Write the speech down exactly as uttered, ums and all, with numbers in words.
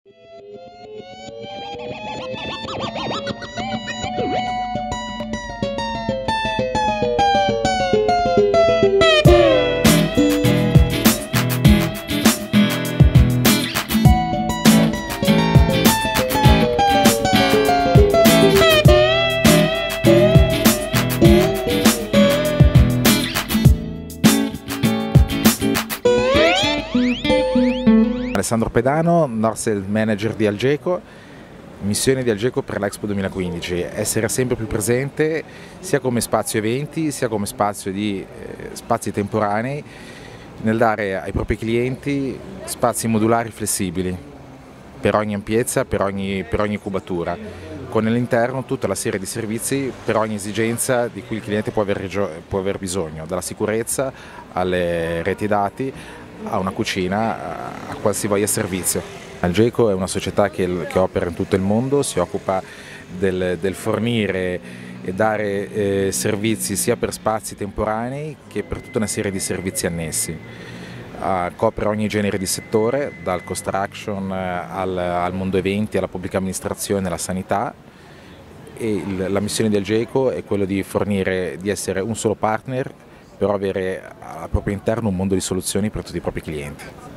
Alessandro Pedano, North Sales Manager di Algeco. Missione di Algeco per l'Expo duemilaquindici: essere sempre più presente sia come spazio eventi sia come spazio di eh, spazi temporanei, nel dare ai propri clienti spazi modulari flessibili per ogni ampiezza, per ogni, per ogni cubatura, con all'interno tutta la serie di servizi per ogni esigenza di cui il cliente può aver, può aver bisogno, dalla sicurezza alle reti dati a una cucina, a qualsivoglia servizio. Algeco è una società che, che opera in tutto il mondo, si occupa del, del fornire e dare eh, servizi sia per spazi temporanei che per tutta una serie di servizi annessi. Uh, copre ogni genere di settore, dal construction uh, al, al mondo eventi, alla pubblica amministrazione, alla sanità, e il, la missione di Algeco è quella di fornire, di essere un solo partner, però avere al proprio interno un mondo di soluzioni per tutti i propri clienti.